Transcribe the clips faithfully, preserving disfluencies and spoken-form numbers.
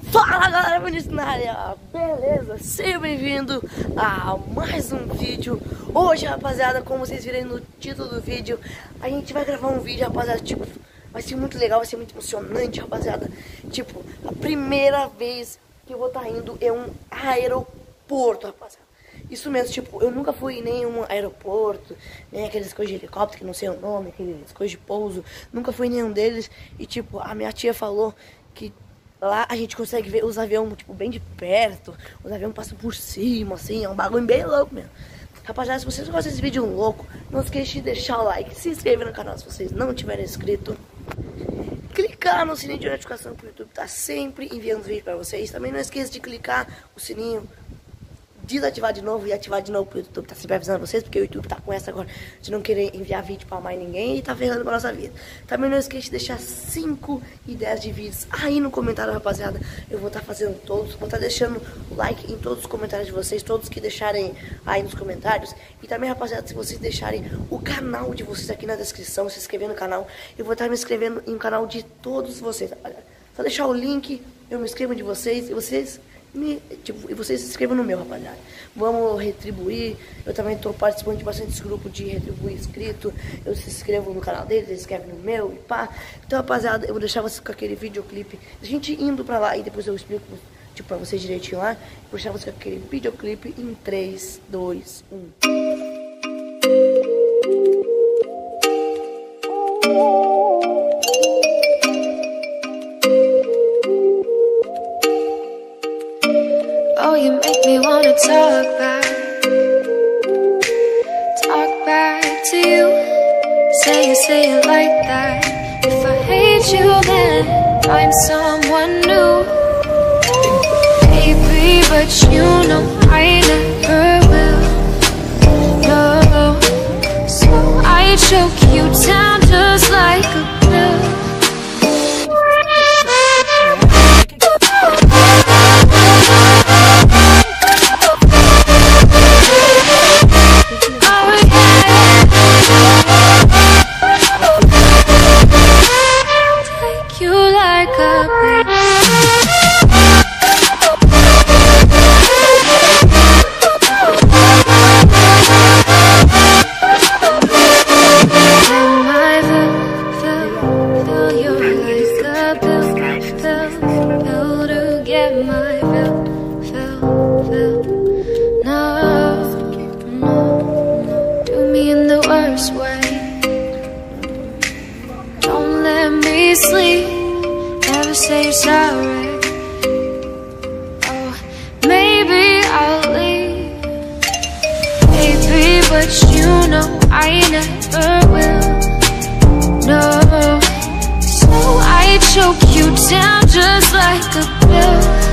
Fala galera, Vinícius na área, beleza? Seja bem-vindo a mais um vídeo. Hoje, rapaziada, como vocês viram no título do vídeo, a gente vai gravar um vídeo, rapaziada, tipo, vai ser muito legal, vai ser muito emocionante, rapaziada. Tipo, a primeira vez que eu vou estar indo é um aeroporto, rapaziada. Isso mesmo, tipo, eu nunca fui em nenhum aeroporto, nem aqueles coisas de helicóptero, que não sei o nome, aqueles coisas de pouso. Nunca fui em nenhum deles. E, tipo, a minha tia falou que lá a gente consegue ver os aviões, tipo, bem de perto. Os aviões passam por cima, assim, é um bagulho bem louco mesmo. Rapaziada, se vocês gostam desse vídeo louco, não esqueça de deixar o like, se inscrever no canal se vocês não tiverem inscrito. Clicar no sininho de notificação, porque o YouTube tá sempre enviando vídeo pra vocês. Também não esqueça de clicar o sininho, desativar de novo e ativar de novo, porque o YouTube tá sempre avisando vocês, porque o YouTube tá com essa agora de não querer enviar vídeo pra mais ninguém e tá ferrando com a nossa vida. Também não esqueça de deixar cinco ideias de vídeos aí no comentário, rapaziada. Eu vou estar tá fazendo todos, vou estar tá deixando o like em todos os comentários de vocês, todos que deixarem aí nos comentários. E também, rapaziada, se vocês deixarem o canal de vocês aqui na descrição, se inscrever no canal, eu vou estar tá me inscrevendo em um canal de todos vocês, rapaziada. Só deixar o link, eu me inscrevo de vocês e vocês Me, tipo, e vocês se inscrevam no meu, rapaziada. Vamos retribuir. Eu também estou participando de bastante grupos de retribuir inscrito. Eu se inscrevo no canal deles, eles inscrevem no meu e pá. Então, rapaziada, eu vou deixar vocês com aquele videoclipe, a gente indo pra lá e depois eu explico, tipo, pra vocês direitinho lá. Vou deixar vocês com aquele videoclipe em três, dois, um. Oh, you make me wanna talk back, talk back to you. Say it, say it like that. If I hate you, then find someone new. Baby, but you know I never will. No, so I choke you down just like a pill. Don't let me sleep, never say you're sorry. Oh, maybe I'll leave, baby, but you know I never will. No, so I choke you down just like a pill.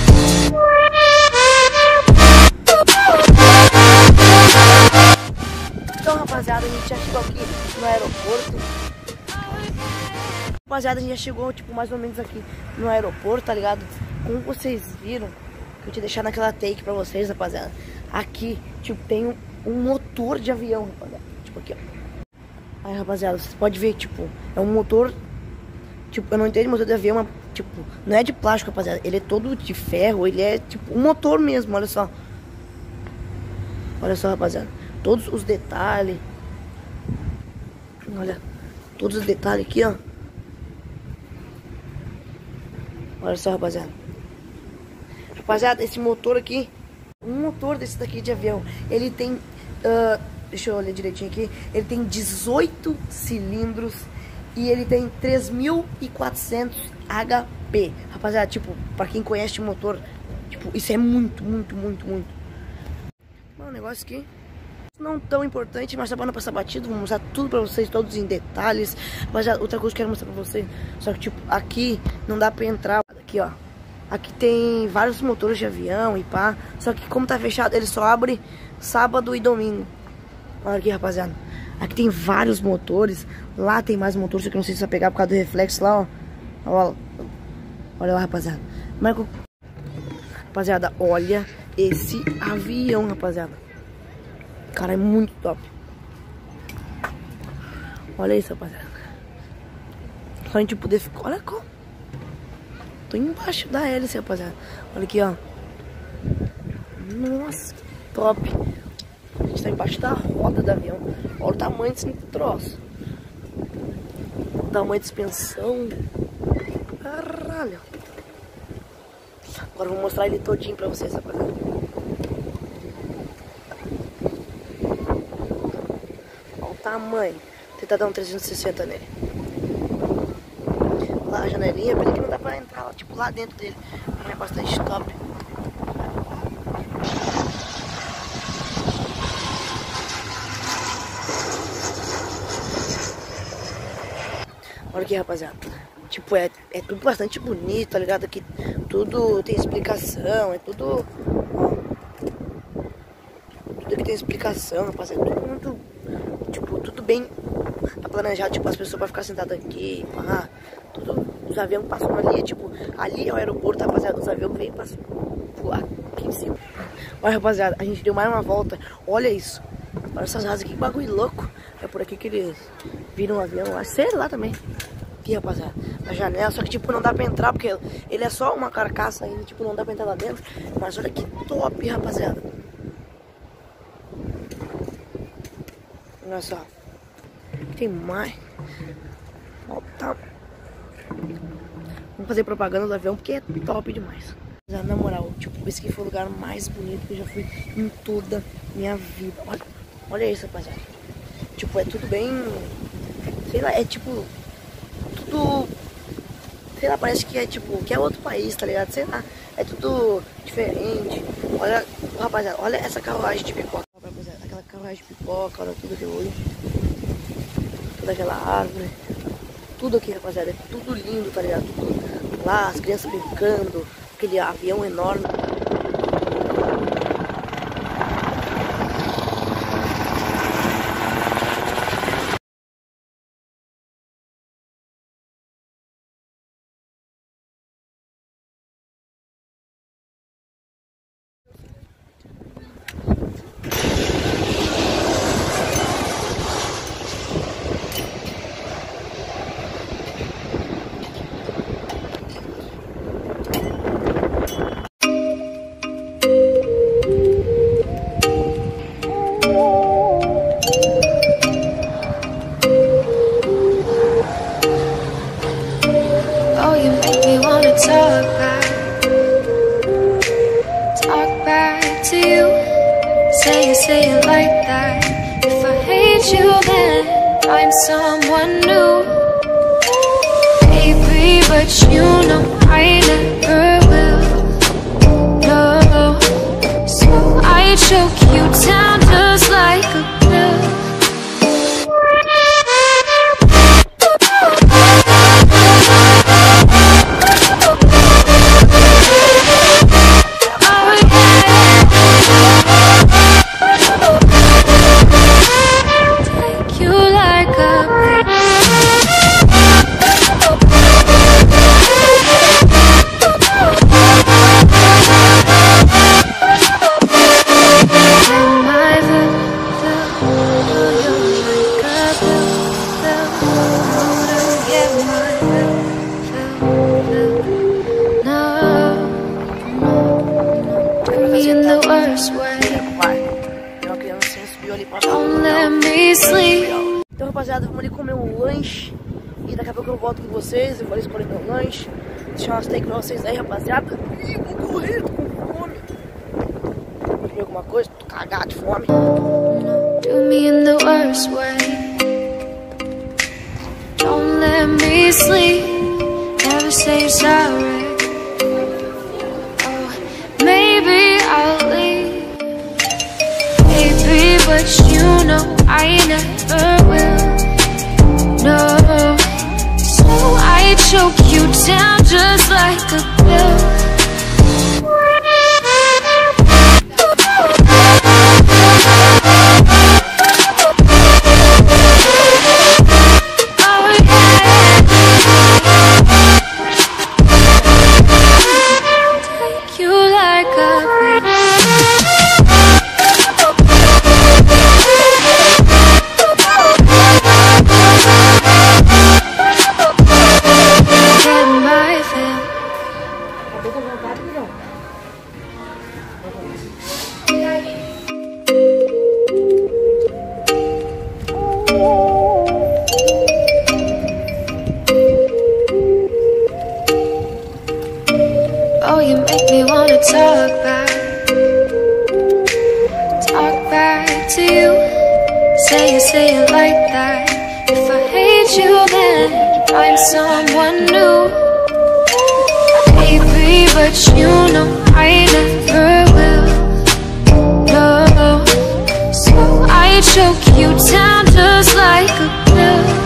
Então, rapaziada, a gente já chegou aqui no aeroporto. Rapaziada, a gente já chegou, tipo, mais ou menos aqui no aeroporto, tá ligado? Como vocês viram, que eu te deixar naquela take pra vocês, rapaziada. Aqui, tipo, tem um, um motor de avião, rapaziada. Tipo, aqui, ó. Aí, rapaziada, você pode ver, tipo, é um motor. Tipo, eu não entendo motor de avião, mas, tipo, não é de plástico, rapaziada. Ele é todo de ferro, ele é, tipo, um motor mesmo, olha só. Olha só, rapaziada. Todos os detalhes. Olha, todos os detalhes aqui, ó. Olha só, rapaziada. Rapaziada, esse motor aqui, um motor desse daqui de avião, ele tem, uh, deixa eu olhar direitinho aqui, ele tem dezoito cilindros e ele tem três mil e quatrocentos H P. Rapaziada, tipo, pra quem conhece o motor, tipo, isso é muito, muito, muito, muito. Bom, o negócio aqui não tão importante, mas só pra não passar batido, vou mostrar tudo pra vocês, todos em detalhes. Mas outra coisa que eu quero mostrar pra vocês, só que tipo, aqui não dá pra entrar. Aqui, ó, aqui tem vários motores de avião e pá. Só que como tá fechado, ele só abre sábado e domingo. Olha aqui, rapaziada, aqui tem vários motores. Lá tem mais motores, só que eu não sei se vai pegar por causa do reflexo lá, ó. Olha, olha lá, rapaziada. Marco. Rapaziada, olha esse avião, rapaziada. Cara, é muito top. Olha isso, rapaziada. Só a gente poder ficar... Olha como... Tô embaixo da hélice, rapaziada. Olha aqui, ó. Nossa, que top. A gente tá embaixo da roda do avião. Olha o tamanho desse troço. O tamanho de suspensão. Caralho. Agora eu vou mostrar ele todinho pra vocês, rapaziada. Olha o tamanho. Vou tentar dar um trezentos e sessenta nele. Lá a janelinha, pena que não dá pra entrar lá, tipo, lá dentro dele. Mas é bastante top. Olha aqui, rapaziada. Tipo, é, é tudo bastante bonito, tá ligado? Aqui tudo tem explicação, é tudo... Ó, tudo aqui tem explicação, rapaziada. Tudo muito... Tipo, tudo bem planejado, tipo, as pessoas pra ficar sentadas aqui, pá, tudo, os aviões passam ali, tipo, ali é o aeroporto, rapaziada, os aviões vêm passam aqui em cima. Olha, rapaziada, a gente deu mais uma volta, olha isso, olha essas asas aqui, que bagulho louco, é por aqui que eles viram o avião, sei lá também, aqui, rapaziada, na janela, só que, tipo, não dá pra entrar, porque ele é só uma carcaça ainda, tipo, não dá pra entrar lá dentro, mas olha que top, rapaziada. Olha só. Tem mais. Ó, tá. Vamos fazer propaganda do avião porque é top demais. Na moral, tipo, esse aqui foi o lugar mais bonito que eu já fui em toda minha vida. Olha, olha isso, rapaziada. Tipo, é tudo bem... Sei lá, é tipo... Tudo... Sei lá, parece que é tipo... Que é outro país, tá ligado? Sei lá, é tudo diferente. Olha, rapaziada, olha essa carruagem de pipoca. Rapaziada, aquela carruagem de pipoca, olha tudo de olho. Toda aquela árvore. Tudo aqui, rapaziada, é tudo lindo, tá ligado? Tudo lá, as crianças brincando. Aquele avião enorme. Talk back, talk back to you. Say it, say it like that. If I hate you, then I'm someone new. Baby, but you know I never will. No, so I choke you down just like a pill. Então, rapaziada, vamos ali comer um lanche. E daqui a pouco eu volto com vocês. Eu vou escolher meu lanche. Deixar umas take pra vocês aí, rapaziada. Ih, vou correr, tô com fome. Vou comer alguma coisa, tô cagado de fome. Do me in the worst way. Don't let me sleep. Never say you're sorry. Oh, maybe I'll leave. Baby, but you know I never will. No, so I choke you down just like a pill. tô com vontade, não. Oh, you make me wanna talk back, talk back to you. Say it, say it like that. If I hate you, then find someone new. Baby, but you know I never will. No, so I choke you down just like a pill.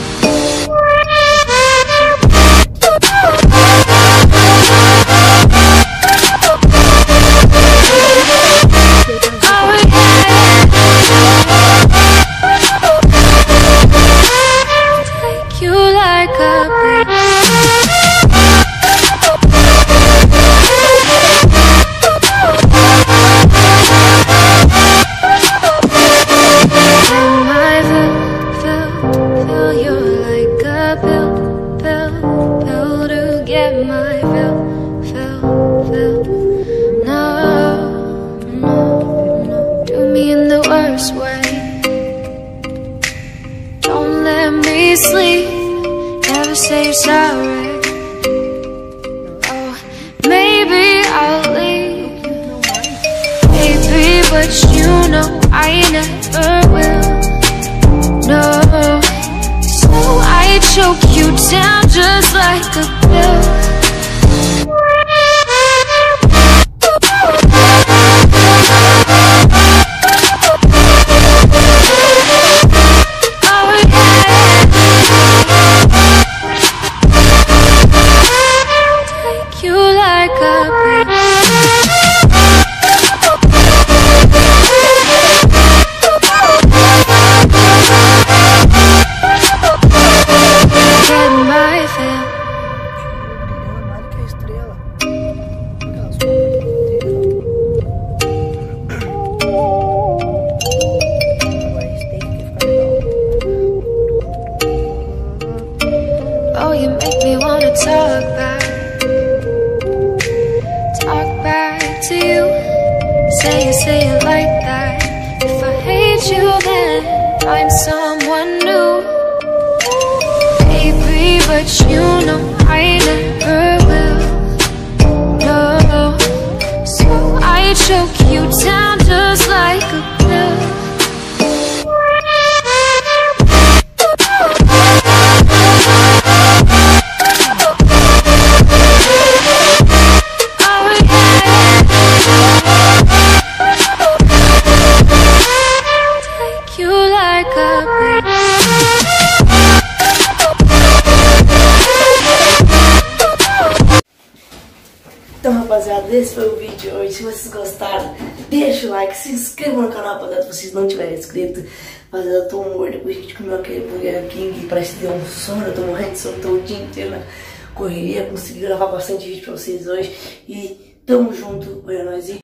Don't let me sleep, never say you're sorry. Oh, maybe I'll leave, baby, but you know I never will. No, so I choke you down just like a pill. Oh, you make me wanna talk back, talk back to you. Say it, say it like that. If I hate you, then find someone new. Baby, but you know I never will. No, so I choke you down just like a pill. Então, rapaziada, esse foi o vídeo de hoje. Se vocês gostaram, deixa o like, se inscreva no canal, rapaziada, se vocês não tiverem inscrito. Rapaziada, eu tô morto depois que a gente comeu aquele Burger King, parece que deu um sono, eu tô morrendo de sono, tô o dia inteiro na correria, consegui gravar bastante vídeo pra vocês hoje. E tamo junto, olha nós.